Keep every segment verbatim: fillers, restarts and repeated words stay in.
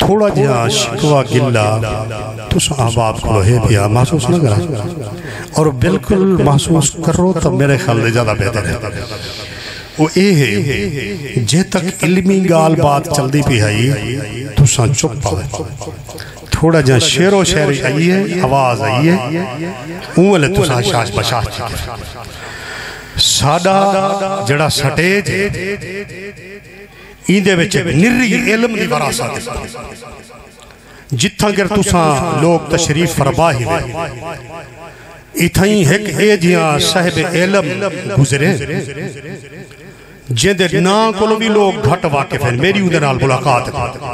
थोड़ा जहा शिकवा गिला तुस अहबाब को है पिया महसूस न करा और बिल्कुल महसूस करो तो मेरे ख्याल में ज़्यादा बेहतर है। वो ये है जे तक इल्मी गाल बात चलती पी है तुसा चुप पावे, थोड़ा जहा शेरो शायरी आई है आवाज़ आई है उमले तुसा शाश बशाश साडा जड़ा सटेज इंदे विच निरी इल्म दी वरासत जिथा गिर तुसा लोग तशरीफ फरमा ही इथाई एक ए जिया साहिब इल्म गुजरे जिंदे ना कोलो भी लोग घट वाकिफ हैं। मेरी उहदे नाल मुलाकात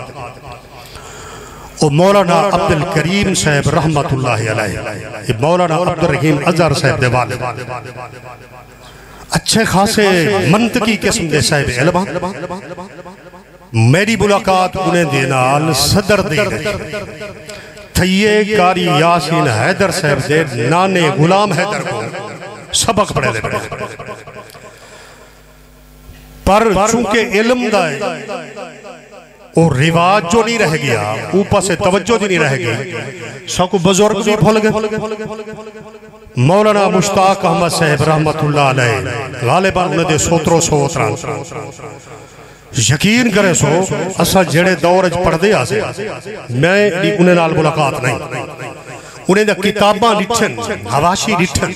ओ मौलाना अब्दुल करीम साहब रहमतुल्लाहि अलैहि, मौलाना अब्दुल रहीम अजहर साहब दे वालिद अच्छे खासे मंतकी किस्म दे साहिब इल्म। मेरी मुलाकात उन्हें दे नाल सदर दे थैये कारी यासीन हैदर साहब दे नाने गुलाम हैदर को सबक पढ़े दे पर चूंकि इल्म दा वो रिवाज जो नहीं रह गया, ऊपर से तवज्जो जो नहीं रह गई, सबको बुजुर्ग भी भूल गए। मौलाना मुश्ताक अहमद साहब रहमतुल्लाह अलैह गालिबन उन्हें सोतरो सोतरा यकीन करे सो असा जेड़े दौर च पढ़दे आसे मैं उन्हें नाल मुलाकात नहीं, उन्हें दा किताबां लिखन हवाशी लिखन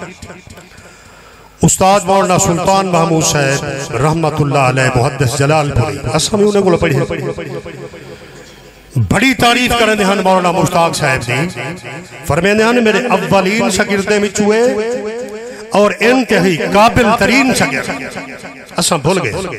उस्ताद मौलाना सुल्तान महमूद साहब रहमतुल्लाह अलैह मुहद्दिस जलालपुरी असा भी उन्हें को पढ़ी बड़ी तारीफ करते हैं मौलाना मुश्ताक साहब जी। फरमाते हैं मेरे अव्वलीन शागिर्दे में चुए और इंतहाई काबिल तरीन शागिर्द असा भूल गए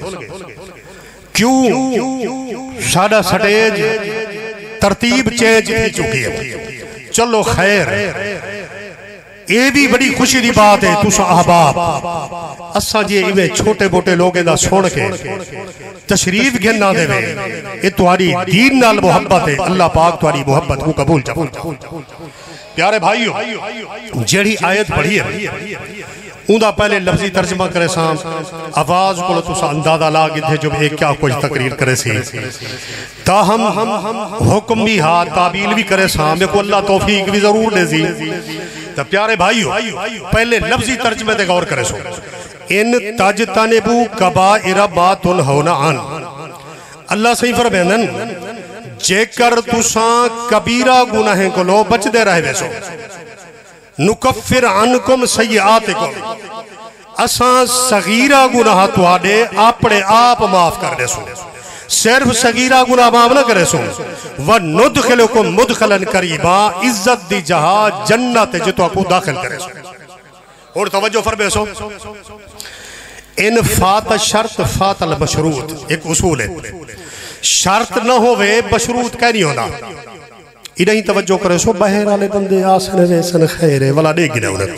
क्यों साडा स्टेज तरतीब चेंज हो चुकी है। चलो खैर ये भी बड़ी खुशी की बात है तुस अहबाब असा जे इवे छोटे मोटे लोगों का सुन के तशरीफ गिना देवे ये तुम्हारी दीन नाल मोहब्बत है। अल्लाह पाक तुम्हारी मोहब्बत को कबूल चाहे। प्यारे भाइयों जेड़ी आयत पढ़ी है उनका पहले लफ्जी तर्जमा करे साम आवाज को तुसा अंदाजा ला कि जो एक क्या कुछ तकरीर करे सी ताहम हुक्म भी हा ताबील भी करे साम को अल्लाह तौफीक भी जरूर दे सी। तो प्यारे भाइयों पहले लफ्जी तर्जमे ते गौर करे सो इन तजतनेबू कबाइरा मा तुनहौना अन अल्लाह सही फरमांदन जेकर तुसा कबीरा गुनाहें को लो बचदे रहे सो नुकफ्फिर अन्कुम सय्यातिकुम असा सगीरा गुनाह तुहाडे अपने आप माफ कर दे सो सिर्फ सगीरा गुनाह माफ ना करे सो व नुदखिलुकुम मुदखलन करीबा इज्जत दी जहां जन्नत जितो को दाखिल करे सो। और तवज्जो फरमाए सो इन फात शर्त फातल मशरूत एक उसूल है शर्त न होवे मशरूत कह नहीं होना इधर तवज्जो करे सो बहर वाले बंदे आसन रेसन खैर वाला दे गिना उन्हें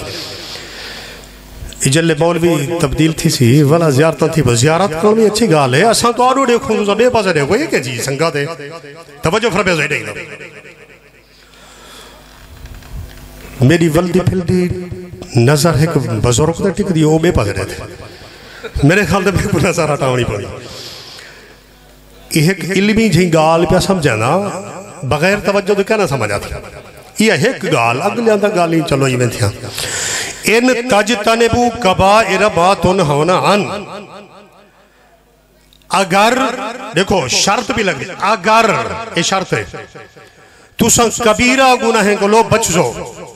इजले मौलवी तब्दील थी सी वाला ज़ियारत थी ज़ियारत करो भी अच्छी गाल है असा तो आरो देखो तो बे पासे देखो ये क्या जी संगत है तवज्जो फरमाए सो इधर मेरी वल्दी फिल्दी नजर है कि बुजुर्ग ने टिक दी वो बे पासे रहते मेरे ख्याल में को नजर हटानी पड़ी एक इल्मी जी गाल पे समझा ना बगैर तवज्जो तो क्या ना समझ आती ये एक गाल अगले अंदर गाल ही चलो इवें थिया इन तजतनेबू कबाइरा मा तुनहौना अन अगर देखो शर्त भी लग अगर ये शर्त है तुसा कबीरा गुनाहें को लो बच सो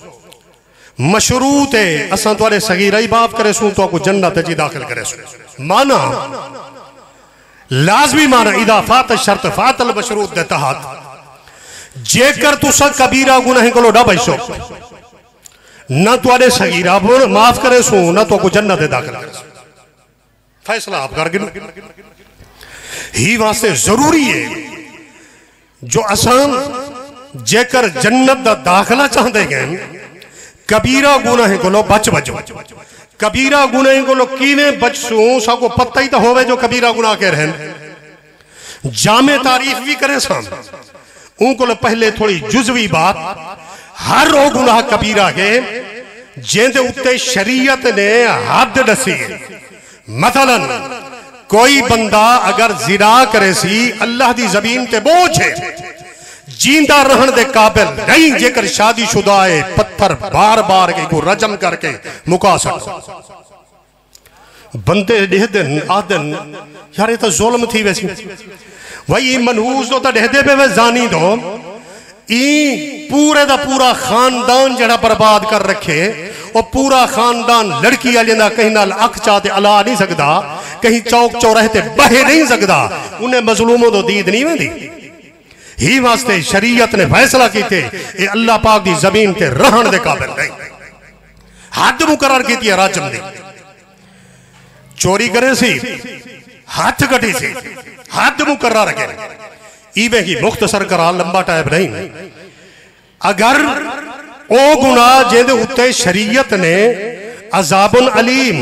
मशरूत है असा तुम्हारे सगीरा ही माफ करे सू तो जन्नत जी दाखिल करे सू माना लाजमी माना इदा फात शर्त फातल मशरूत दे तहत जेकर तुसा कबीरा गुनाहें को लो ना बचो ना तुआरे सगीरा माफ करे सू ना तो जन्नत दाखिल करे सू फैसला आप कर गिन ही वास्ते जरूरी है जो आसान जेकर जन्नत दा दाखिला चाहते हैं कबीरा गुनाहें को लो बच बचो कबीरा गुनाहें को लो कीने बचसू सबको पता ही तो होवे जो कबीरा गुनाह के रहन जामे तारीफ भी करे साम उनको पहले थोड़ी जुजवी बात हर रो गुनाह कबीरा के जेंदे उत्ते शरीयत ने हद दसी मसलन कोई बंदा अगर जिना करे सी अल्लाह दी जमीन ते बोझ है, जींदा रहन दे काबिल नहीं। जेकर शादीशुदा है पत्थर बार बार के को रजम करके मुका सकता। बंदे डेह दिन आदन यार ये तो जुल्म थी वैसी भाई मनहूस तो डेहदे पे वे जानी दो ई पूरे दा पूरा खानदान जड़ा बर्बाद कर रखे। और पूरा खानदान लड़की वाले ना कहीं नाल अख चाहते अला नहीं सकता, कहीं चौक चौराहे ते बहे नहीं सकता। उन्हें मजलूमों तो दीद नहीं वेंदी। ही वास्ते शरीयत ने फैसला किते ये अल्लाह पाक दी जमीन ते रहन दे काबिल नहीं। हद मुकर्रर की थी राजम दी। चोरी करे सी हाथ कटी सी, हद मुकर्रर के इवे की मुख्तसर करा लंबा टाइम नहीं। अगर ओ गुनाह जेदे उत्ते शरीयत ने अजाबुल अलीम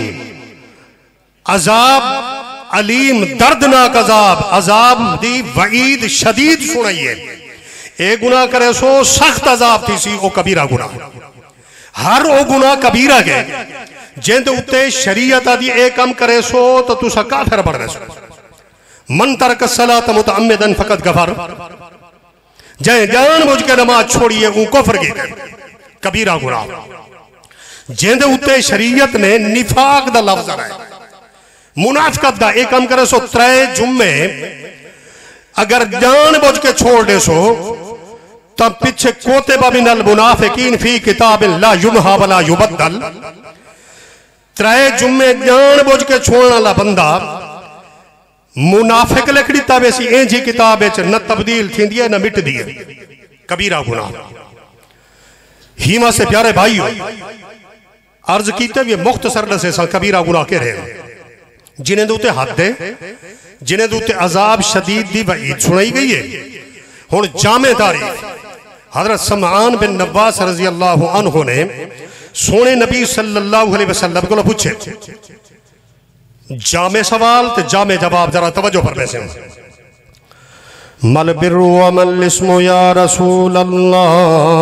अजाब अलीम दर्दनाक अजाब अजाब दी वईद शदीद सुनाई है। ए गुनाह करे सो सख्त अजाब थी सी ओ कबीरा गुनाह। हर ओ गुनाह कबीरा के जेंदे उत्ते शरीयत आदि ए कम करे सो तो तुसा काफिर बन रहे सो। मन तरक सलात मुतअम्मिदन फकत गफर, जय जान बुझ के नमाज छोड़िए ऊ कुफ्र की कबीरा गुनाह। जेंदे उत्ते शरीयत ने निफाक दा लफ्ज है, मुनाफिकत दा ए कम करे सो त्रै जुम्मे अगर जान बुझ के छोड़ दे सो तब पीछे कोते बिनल मुनाफिकीन फी किताबिल्लाह युमहा वला युबद्दल। त्रै जुम्मे जान बुझ के छोड़ने वाला बंदा मुनाफिक लिखड़ी तबेसी इंजी किताब न तब्दील थी है न मिटदी है। कबीरा गुनाह। हीमा से प्यारे भाई अर्ज कीते भी मुख्तसर दसे सा कबीरा गुनाह के रहे जिन्हें दूते हद है, जिन्हें दूते अजाब शदीद दी वईद सुनाई गई है। हुण जामे तारीफ हजरत समान बिन नवास रजी अल्लाह अन्हु ने सोने नबी सल्लल्लाहु अलैहि वसल्लम को पूछे जामे सवाल ते जामे जवाब, जरा तवज्जो पर बैसे। मल बिर्रु व मल इस्मु या रसूल अल्लाह।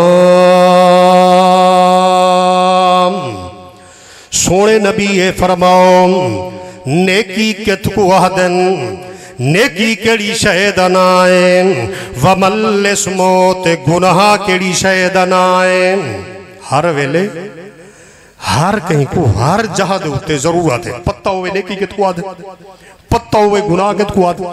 सोने नबी ये फरमाओ नेकी कित को आदन, नेकी केड़ी शैद नाए, वमल इस्मो ते गुनाह केड़ी शैद नाए। हर वेले हर कहीं को हर जहां दे उत्ते जरूरत है पत्ता होवे नेकी कित को आद, पत्ता होवे गुनाह कित को आद।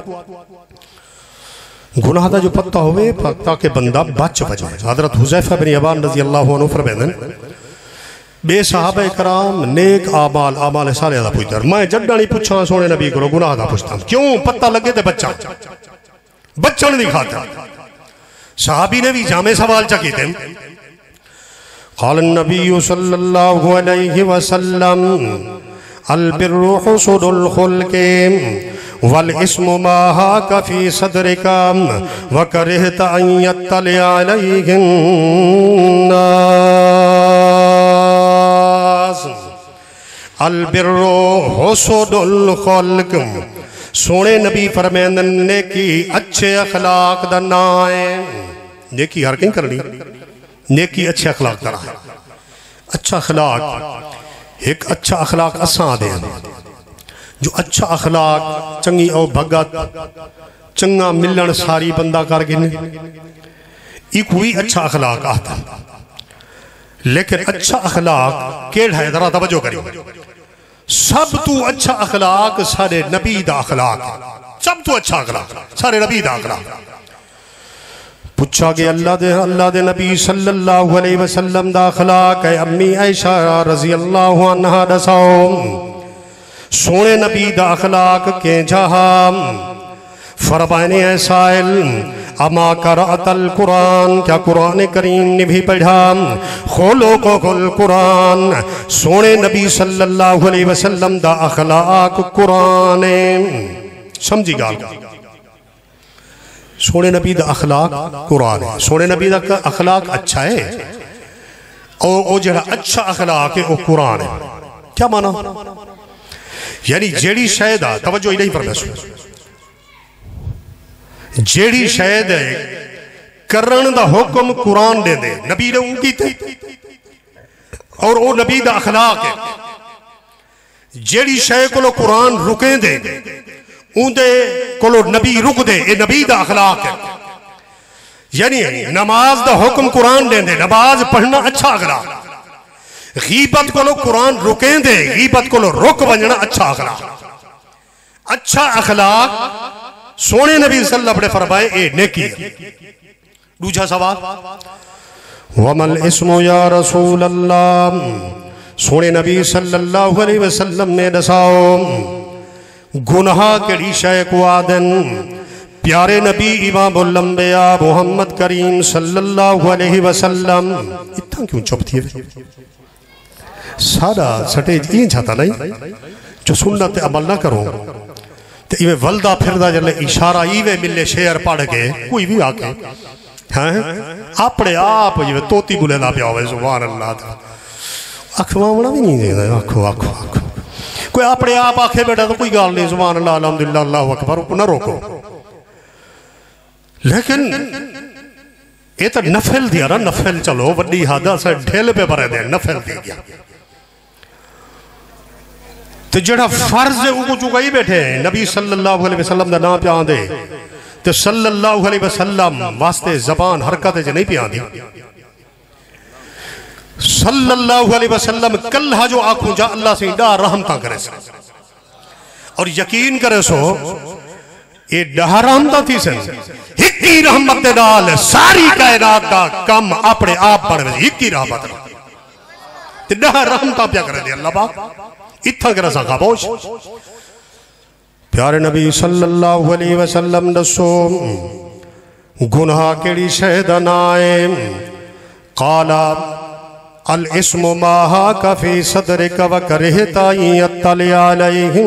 गुनाह दा जो पत्ता होवे ताकि बंदा बच बचे। हजरत हुज़ैफा बिन यमान रज़ी अल्लाहु अन्हु फरमांदे बे सहाबा कराम नेक आमाल आमाल साले दा पुछदे, मैं जड्डा नहीं पूछा सोने नबी को गुनाह दा पूछता क्यों पत्ता लगे ते बच्चा बच्चन दी खातिर। सहाबी ने भी जामे सवाल चा कीते। क़ाल नबी सल्लल्लाहु अलैहि वसल्लम अल बिर्रु हुस्नुल खुल्क़ि वल इस्मु मा हाका फी सदरिका व करिहता अन यत्तलि अलैहिन नास। अल बिर्रु हुस्नुल खुल्क़ सोने नबी फरमांदे नेकी अच्छे अखलाक दा नाम है। नेकी हर कहीं करनी, नेकी अच्छे अखलाक दा है। अच्छा अखलाक एक अच्छा अखलाक असा दे जो अच्छा अखलाक चंगी और भगत चंगा मिलन सारी बंदा कर गिन एक हुई अच्छा अखलाक आता। लेकिन अच्छा अखलाक केड़ा है जरा तवज्जो करियो। सब तू अच्छा अखलाक सारे नबी दा अखलाक, सब तू अच्छा अखलाक सारे नबी दा अखलाक। पूछा गया अल्लाह दे अल्लाह दे नबी सल्लल्लाहु अलैहि वसल्लम दा अखलाक है। अम्मी आयशा रज़ी अल्लाहु अन्हा दसाओ सोने नबी दा अखलाक के जहा। फरमाने साइल अमा करातल कुरान, क्या कुरान करीम ने भी पढ़ा। खोलो को खुल कुरान सोने नबी सल्लल्लाहु अलैहि वसल्लम दा अखलाक कुरान समझी गाल। सोने नबी दा अखलाक कुरान है। सोने नबी दा अखलाक अच्छा है और वो जरा अच्छा अखलाक है वो कुरान है। क्या माना यानी जेड़ी शायद आ तवज्जो ही नहीं पर जेड़ी शायद है करन दा हुक्म कुरान दे दे नबी ने वो कीते और वो नबी दा अखलाक है। जेड़ी शय को कुरान रुके दे उनदे कोलो नबी रुक दे, ये नबी दा अखलाक है। यानी नमाज दा हुक्म कुरान देंदे, नमाज पढ़ना अच्छा अखलाक। गीबत कोलो कुरान रुकेंदे, गीबत कोलो रुक वजना अच्छा अखलाक। अच्छा अखलाक सोने नबी सल्लल्लाहु अलैहि वसल्लम ने फरमाए ए नेकी। दूसरा सवाल, वमल इस्मु या रसूल अल्लाह, सोने नबी सल्लल्लाहु अलैहि वसल्लम ने दसाओ गुनाह केड़ी शय को आदन। प्यारे नबी इमामुल अंबिया मोहम्मद करीम सल्लल्लाहु अलैहि वसल्लम इतना क्यों चुप थी? सारा सटे ये चाहता नहीं जो सुन्नत अमल ना करो तो इवे वलदा फिरदा जले इशारा इवे मिले शेर पढ़ के कोई भी आके हैं अपने आप जिवे तोती बुलेदा पिया होवे सुभान अल्लाह। अखवावना भी नहीं देना, आखो आखो आखो कोई अपने आप आखे बेटा तो कोई गल नहीं, सुभान अल्लाह अल्हम्दुलिल्लाह अल्लाहु अकबर ना रोको। लेकिन ये तो नफल दिया ना, नफल चलो वड्डी हादा से ढेल पे भरे दे नफल दे गया तो जड़ा फर्ज है वो चुकाई बैठे नबी सल्लल्लाहु अलैहि वसल्लम दा नाम पिया दे तो सल्लल्लाहु अलैहि वसल्लम वास्ते जबान हरकत च नहीं पिया दी। सल्लल्लाहु अलैहि वसल्लम कल्हा जो आखूं जा अल्लाह से डा रहमता करे सो और यकीन करे सो ये डा रहमता थी सन हिक्की रहमत दे नाल सारी कायनात दा काम अपने आप बढ़ वे हिक्की रहमत ते डा रहमता पिया करे दे अल्लाह पाक इतना करा सा खामोश। प्यारे नबी सल्लल्लाहु अलैहि वसल्लम दसो गुनाह केड़ी शय दा नाए। काला अल इस्मु माहा कफी सदरिक व करहता यतली अलैहिन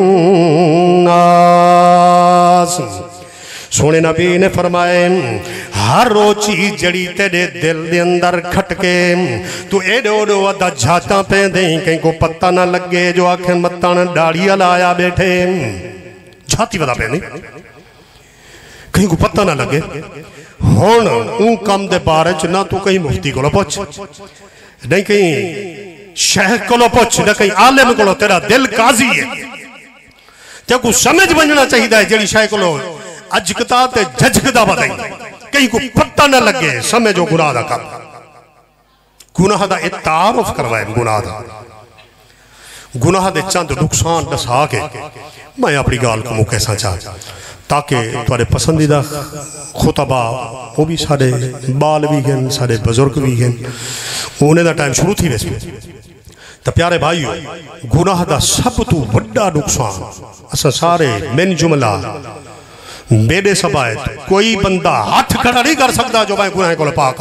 नास। सोने नबी ने फरमाए हर वो चीज जड़ी तेरे दिल दे अंदर खटके तू एडो ओडो अदा झाता पे दे कहीं को पता ना लगे जो आखे मत्ता न दाड़िया लाया बैठे छाती वाला पे नहीं कहीं को पता ना लगे। हुण ऊ कम दे बारे च ना तू कहीं मुफ्ती को पुछ नहीं कहीं शेख को पुछ ना कहीं आलिम को, तेरा दिल काजी है ते को समझ बनना चाहिए जेड़ी शेख को अजकता ते झजकदा बताई कहीं को पता ना लगे समझो गुनाह दा काम गुनाह दा इतारुफ करवाए गुनाह दा गुनाह दे चंद नुकसान दसा के मैं अपनी गाल को मुके सा चाह ताकि तुम्हारे पसंदीदा खुतबा वो भी सारे बाल भी गए सारे बुजुर्ग भी गए उन्हें दा टाइम शुरू थी वैसे तो प्यारे भाइयों गुनाह दा सब तो बड़ा नुकसान असा सारे मेन जुमला मेरे सबायत कोई बंदा हाथ खड़ा नहीं कर सकता जो मैं गुनाह को पाक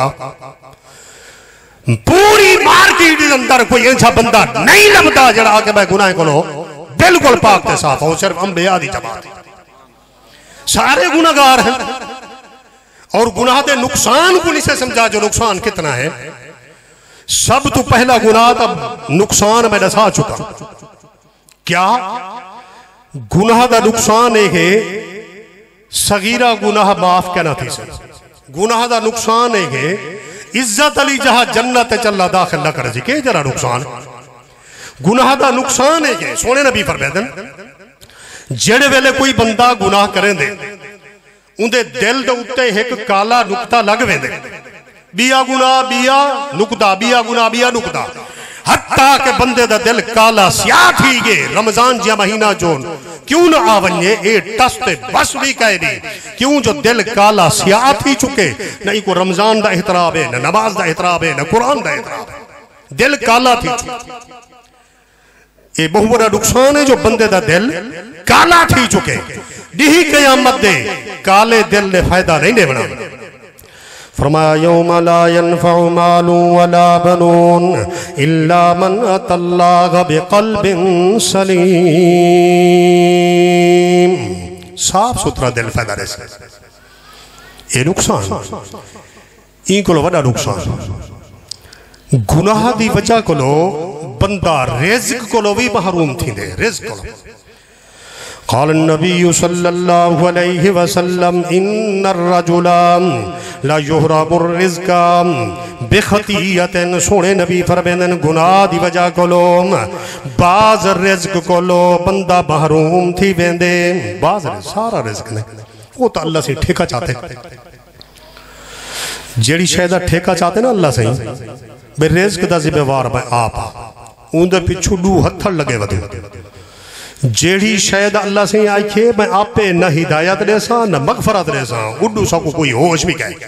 पूरी मार्केट के अंदर कोई ऐसा बंदा नहीं लगता जरा आके मैं गुनाह को बिल्कुल पाक के साफ हो। सिर्फ अंबिया दी जमात सारे गुनाहगार हैं और गुनाह के नुकसान को नहीं से समझा जो नुकसान कितना है। सब तो पहला गुनाह तब नुकसान मैं दसा चुका क्या गुनाह का नुकसान है सगीरा गुनाह माफ कहना थी गुनाह का नुकसान है इज्जत अली जहा जन्नत चला दाखिल न करे के जरा नुकसान गुनाह का नुकसान है सोने नबी फरमाते जेड़े वेले कोई बंदा गुनाह करे दे उनके दिल दे उत्ते एक काला नुकता लग वेंदे बिया गुनाह बिया नुकता बिया गुनाह बिया नुकता हत्ता के बंदे दा दिल काला स्याह थी गए। रमजान जिया महीना जो क्यों ना आवन्ये ए टस्ते बस भी कह दी क्यों जो दिल काला स्याह थी चुके नहीं को रमजान दा एहतराम है न नमाज दा एहतराम है न कुरान दा एहतराम है दिल काला थी चुके। ये बहुत बड़ा नुकसान है जो बंदे दा दिल काला थी चुके दी कयामत दे काले दिल ने फायदा नहीं देना। फरमाया यौम ला यनफउ मालु वला बनून इल्ला मन अतल्लाह बिक़ल्बिन सलीम। साफ सुथरा दिल पैदा रहे ये नुकसान ई को बड़ा नुकसान गुनाह दी वजह को बंदा रिज़्क को भी महरूम थी दे रिज़्क को क़ाल नबी सल्लल्लाहु अलैहि वसल्लम इन्नर रजुला ला युहरमुर रिज़्क़ा बिखतियतिन। सोने नबी फरमांदन गुनाह दी वजह कोलो बाज रिज़्क़ कोलो बंदा महरूम थी वेंदे। बाज सारा रिज़्क़ ने वो तो अल्लाह से ठेका चाहते, जेड़ी शय दा ठेका चाहते ना अल्लाह से बे रिज़्क़ दा ज़िम्मेवार मैं आप उनदे पिछू दू हथड़ लगे वधू। जेड़ी शायद अल्लाह से आखे मैं आपे न हिदायत देसा न मगफरत देसा उड्डू सको कोई होश भी कहे।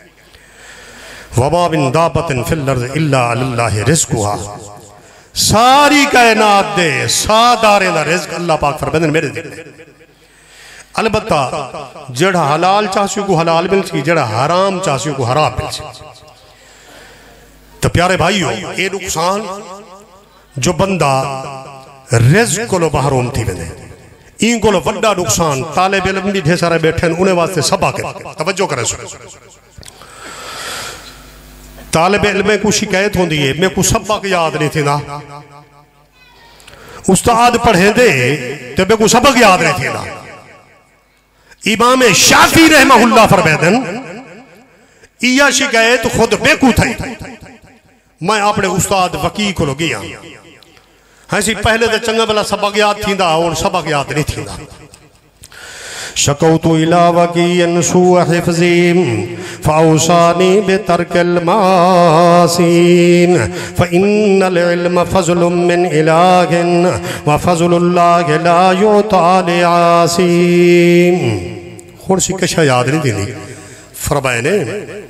वमा बिन दाबतिन फिल अर्ज़ इल्ला अल्लाहि रिज़्क़ुहा। सारी कायनात दे सादारे दा रिज़्क़ अल्लाह पाक फरमांदे मेरे दिल। अलबत्ता जेड़ा हलाल चाहसियो को हलाल मिलसी, जेड़ा हराम चाहसियो को हराम मिलसी। तो प्यारे भाइयों ये नुकसान जो बंदा रिज़्क़ को महरूम थी वेंदे इन को वड्डा नुकसान तालिब इल्म भी ढेर सारे बैठे उन्हें वास्ते सबक तवज्जो करे। तालिब इल्म को शिकायत होंदी है मैं को सबक याद नहीं थी ना, उस्ताद पढ़े दे तो मैं को सबक याद नहीं थी ना। इमाम शाफी रहमहुल्लाह फरमाते इया शिकायत खुद बेकू थी। मैं अपने उस्ताद वकी को गया हाँ पहले तो चंगा भला सबक याद थींदा और सबक याद नहीं थींदा। शकौतु इला वकीयन सूअ हिफ्ज़ी फौसानी बितर्किल मासीन फइन्नल इल्म फज़लुम मिन इलाहिन व फज़लुल्लाहि ला युता लिआसीम। हुण सी कशा याद नहीं थींदी फरमाए ने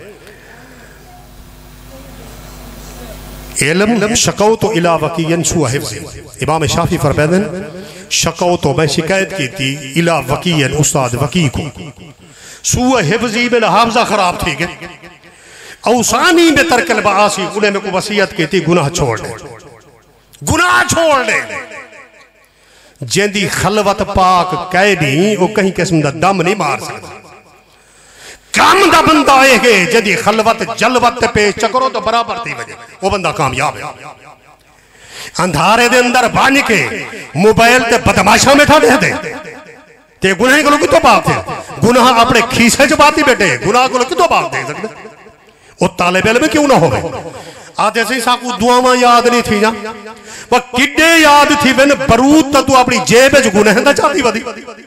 इल्म शकौ तो इला वकीयन सूअ हिफ्ज़ी। इमाम शाफी फरमाते शकौ तो मैं शिकायत की थी इला वकीयन उस्ताद वकी को सूअ हिफ्ज़ी में हाफ़ज़ा खराब थी गए औसानी में तरकल बासी उन्हें मेरे को वसीयत की थी गुनाह छोड़ दे, गुनाह छोड़ दे। जेंदी खलवत पाक कैदी वो कहीं किस्म का दम नहीं मार सकता। काम दा बंदा है जदी खलवत जलवत पे चकरो तो बराबर थी वजे वो बंदा कामयाब है। अंधारे दे अंदर बन के मोबाइल ते बदमाशा में ठा दे दे ते गुनाह को कितो बात है। गुनाह अपने खीसे च बाती बैठे गुनाह को कितो बात दे सकते। वो तालिब इल्म क्यों ना होवे आते से साकू दुआवां याद नहीं थी ना वो किड्डे याद थी वन बरूद तू अपनी जेब च गुनाह दा चाहती वदी।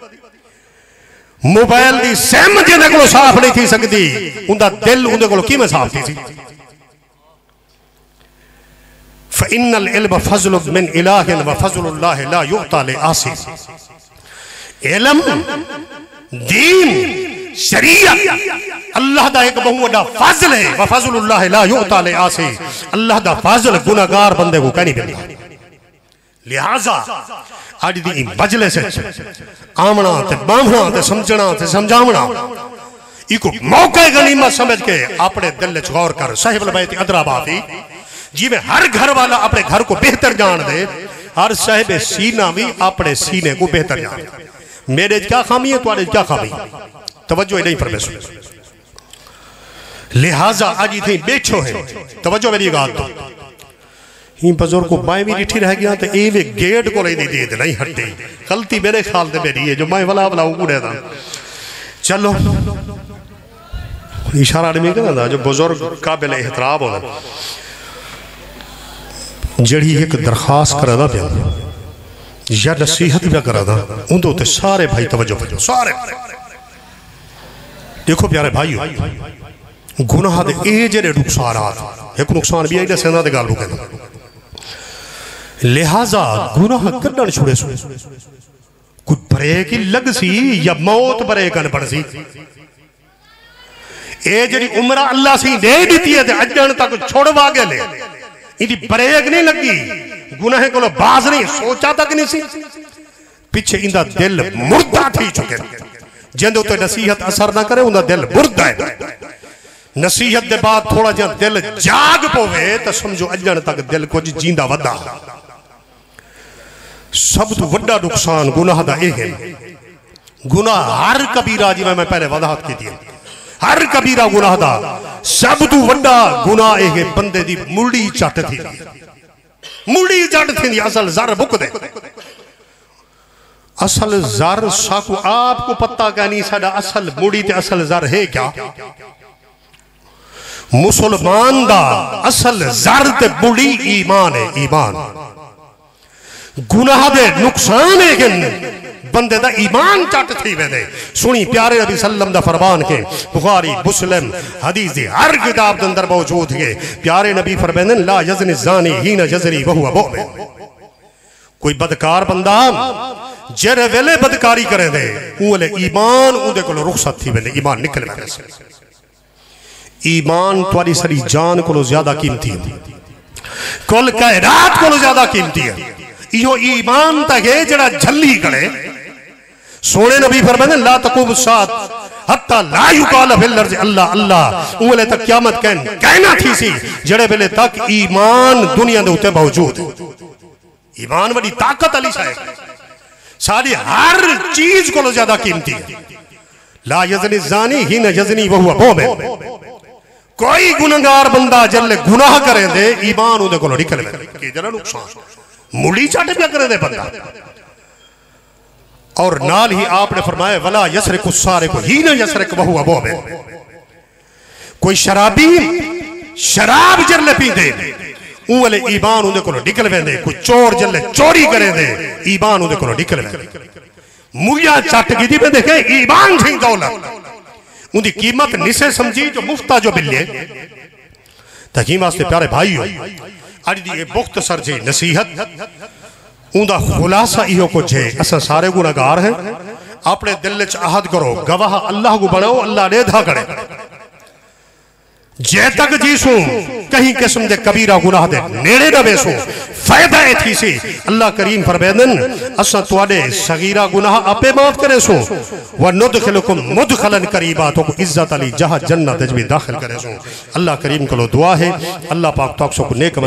मोबाइल की सिम जिन्हें को साफ नहीं थी सकती उनका दिल उनके को किवें साफ थी सी। फ़इन्नल इल्म फ़ज़लुम मिन इलाहिन व फ़ज़लुल्लाहि ला युता लिआसी। इल्म दीन शरीयत अल्लाह दा एक बहुत बड़ा फज़ल है। व फ़ज़लुल्लाहि ला युता लिआसी। अल्लाह दा फज़ल गुनाहगार बंदे को कहीं नहीं मिलता। लिहाजा अज दी मजलिस आमना ते बांभना ते समझना ते समझावना इको मौके गनीमत समझ के अपने दिल च गौर कर। साहिब बैत अदराबादी जिवें हर घर वाला अपने घर को बेहतर जान दे हर साहिब सीना भी अपने सीने को बेहतर जान। मेरे क्या खामी है तुम्हारे क्या खामी तवज्जो नहीं परमेश्वर। लिहाजा अज इतनी बैठो है तवज्जो मेरी गाल तो बजुर्ग को मैं भी डिठी रह गया तो ये भी गेट को नहीं दी नहीं हटी गलती मेरे ख्याल से मेरी है जो मैं वाला वाला उड़े था। चलो इशारा आदमी कहना जो बुजुर्ग काबिल एहतराम होना जड़ी एक दरखास्त करा पिया या नसीहत भी करा उनके सारे भाई तवज्जो करो सारे। देखो प्यारे भाई गुनाह दे ए जेड़े नुकसान एक नुकसान भी है दसेंदा ते गल कहना। लिहाजा गुनाह कड्ढण छुड़े सो कोई ब्रेक ही लग सी या मौत ब्रेक बन सी। ए जेड़ी उम्र अल्लाह सी दे दी है अजन तक छोड़वा गए इनकी ब्रेक नहीं लगी गुनाह को बाज नहीं सोचा तक नहीं सी पिछे इंदा दिल मुर्दा थी चुके जिंदे उत्ते नसीहत असर ना करे उनका दिल मुर्दा है। नसीहत के बाद थोड़ा जा दिल जाग पवे तो समझो अजन तक दिल कुछ जींदा वदा। सब तो वड्डा नुकसान गुनाह दा यह है। गुनाह हर कबीरा जिवें मैं पहले वजाहत की थी हर कबीरा गुनाह दा सब तो वड्डा गुनाह यह है बंदे दी मुड़ी चट थी मुड़ी चट थी असल जर बुक दे असल जर साकू आपको पता क्या नहीं साडा असल मुड़ी ते असल जर है क्या? मुसलमान दा असल जर ते मुड़ी ईमान है। ईमान गुनाह दे नुकसान है कि बंदे दा ईमान चट थी वेंदे। सुनी प्यारे नबी सल्लम दा फरमान के बुखारी मुस्लिम हदीस दी हर किताब दे अंदर मौजूद है। प्यारे नबी फरमांदे ला यज़नी ज़ानी हीना यज़नी वहुवा मुमिन। कोई बदकार बंदा जेरे वेले बदकारी करे दे उले ईमान उदे कोल रुखसत थी वेंदे, ईमान निकल वेंदे। ईमान तुम्हारी सारी जान को ज्यादा कीमती है, कुल कायनात को ज्यादा कीमती है। इहो ईमान तक है जड़ा झल्ली करे। सोने नबी फरमाते ला तकुम सात हत्ता ला युकाल फिल अर्ज़ अल्लाह अल्लाह। उले तक क़यामत कहन कहना थी सी जड़े वेले तक ईमान दुनिया दे उते मौजूद है। ईमान बड़ी ताकत वाली शय है, सारी हर चीज को ज्यादा कीमती है। ला यज़नी ज़ानी हिन यज़नी वहुवा मुमिन। कोई गुनहगार बंदा जल्ले गुनाह करे दे ईमान उदे कोलों निकल वेंदे कि जरा नुकसान मुड़ी चट पे करे दे बंदा। और नाल ही आपने फरमाया वला यसरिकु सारिकु हीन यसरिक वहुवा मुमिन। कोई शराबी शराब जल्ले पींदे उले ईमान उदे कोलों निकल वेंदे। कोई चोर जल्ले चोरी करे दे ईमान उदे कोलों निकल वेंदे। मुया चट गिदी पे देखे ईमान थी दौलत उनकी कीमत निसे समझी जो मुफ्ता जो मिले। तकीम वास्ते प्यारे भाई हो अज दी ये मुख्तसर जी नसीहत उनका खुलासा इहो कुछ है। असा सारे गुनाहगार हैं, अपने दिल च अहद करो गवाह अल्लाह को बनाओ, अल्लाह ने धा करे जे तक जीसू कहीं किस्म दे कबीरा गुनाह दे नेड़े न वेसू फायदा ए थी सी। अल्लाह करीम फरमांदन असा तुआडे सगीरा गुनाह आपे माफ करे सो व नुदखिलुकुम मुदखलन करीबा तो इज्जत अली जहां जन्नत में दाखिल करे सो। अल्लाह करीम को दुआ है अल्लाह पाक तक सो नेक